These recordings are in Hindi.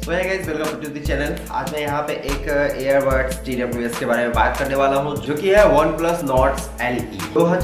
तो है guys, welcome to the channel. आज मैं यहाँ पे एक एयरबड्स TWS के बारे में बात करने वाला हूँ, जो कि है OnePlus Nord LE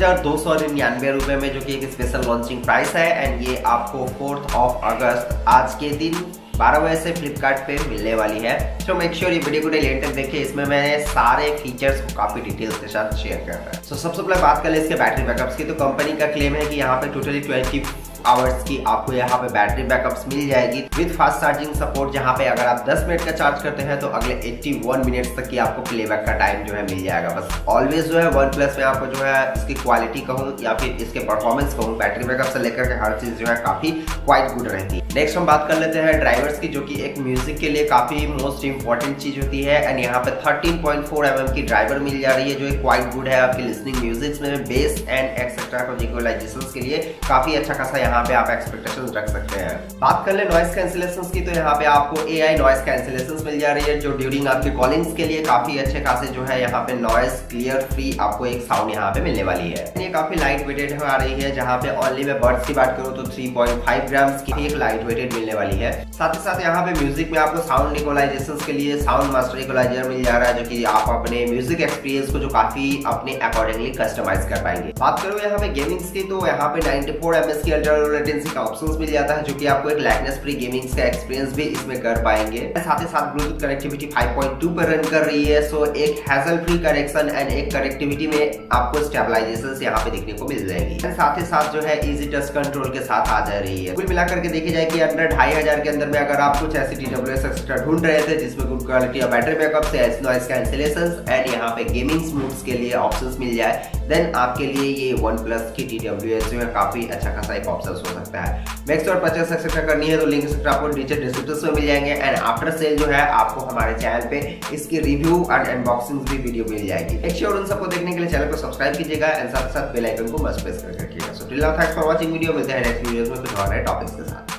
2299 रुपए में, जो कि एक स्पेशल लॉन्चिंग प्राइस है। एंड ये आपको 4 अगस्त आज के दिन 12 बजे से फ्लिपकार्ट पे मिलने वाली है। तो मेक श्योर ये वीडियो को डेली एंड तक देखिए, इसमें मैंने सारे फीचर्स को काफी डिटेल्स के साथ शेयर कर रहा है। सबसे पहले बात कर ले इसके बैटरी बैकअप्स की। तो कंपनी का क्लेम है कि यहाँ पे टोटली 20 आवर्स की आपको यहाँ पे बैटरी बैकअप्स मिल जाएगी विद फास्ट चार्जिंग सपोर्ट, जहाँ पे अगर आप 10 मिनट का चार्ज करते हैं तो अगले 81 मिनट्स तक की आपको प्लेबैक का टाइम जो है मिल जाएगा। बस ऑलवेज जो है OnePlus में आपको जो है इसकी क्वालिटी कहूँ या फिर इसके परफॉर्मेंस कहूँ, बैटरी बैकअप से लेकर के हर चीज जो है काफी क्वाइट गुड रहती है। नेक्स्ट हम बात कर लेते हैं ड्राइवर्स की, जो कि एक म्यूजिक के लिए काफी मोस्ट इंपॉर्टेंट चीज होती है। एंड यहाँ पे 13.4 mm की ड्राइवर मिल जा रही है, जो क्वाइट गुड है आपकी लिसनिंग म्यूजिक में, बेस एंड एक्सेट्रा को इक्वलाइजेशन के लिए काफी अच्छा खासा यहाँ पे आप एक्सपेक्टेशंस रख सकते हैं। बात कर ले नॉइस कैंसिलेशंस की, तो यहाँ पे आपको AI नॉइस कैंसिलेशंस मिल जा रही है, जो ड्यूरिंग आपके कॉलिंग्स के लिए काफी अच्छे खासे जो है यहाँ पे नॉइस क्लियर फ्री आपको एक साउंड यहाँ पे मिलने वाली है। ये काफी लाइट वेटेड आ रही है, जहाँ पे ओनली मैं बर्ड्स की बात करूँ तो 3.5 ग्राम्स की एक लाइट वेटेड मिलने वाली है। साथ ही साथ यहाँ पे म्यूजिक में आपको साउंड इक्वलाइजेशन के लिए साउंड मास्टर इक्वलाइजर मिल जा रहा है, जो कि आप अपने म्यूजिक एक्सपीरियंस को जो काफी अपने अकॉर्डिंगली कस्टमाइज कर पाएंगे। बात करूँ यहाँ पे गेमिंग्स की, तो यहाँ पे 94 ms की अल्ट्रा लो लेटेंसी का ऑप्शंस मिल जाता है, जो कि आपको एक लैगनेस फ्री गेमिंग का एक्सपीरियंस भी इसमें कर पाएंगे। साथ ही साथ ब्लूटूथ कनेक्टिविटी 5.2 पर रन कर रही है, सो एक हैसल फ्री कनेक्शन एंड एक कनेक्टिविटी में आपको स्टेबलाइजेशन यहाँ पे देखने को मिल जाएगी। साथ ही साथ जो है इजी टच कंट्रोल के साथ आ जा रही है। कुल मिलाकर के देखी जाए कि अंडर 2500 के अंदर में अगर आप कुछ ऐसी TWS एक्स्ट्रा ढूंढ रहे थे जिसमें गुड क्वालिटी और बैटरी बैकअप से नॉइस कैंसिलेशंस एंड यहाँ पे गेमिंग मोड्स के लिए ऑप्शंस मिल जाए, देन आपके लिए ये OnePlus की TWS जो है काफी अच्छा खासा एक ऑप्शन हो सकता है। मैक्स और परचेस एक्सेट्रा करनी है तो लिंक आपको नीचे डिस्क्रिप्शन में मिल जाएंगे। एंड आफ्टर सेल जो है आपको हमारे चैनल पे इसकी रिव्यू एंड अनबॉक्सिंग भी वीडियो मिल जाएगी। मेक श्योर उन सबको देखने के लिए चैनल को सब्सक्राइब कीजिएगा एंड साथ साथ बेल आइकन को मस्ट प्रेस कर रखिएगा। So till now thanks for watching video. मिलते हैं नेक्स्ट वीडियोस में कुछ और नए टॉपिक्स के साथ।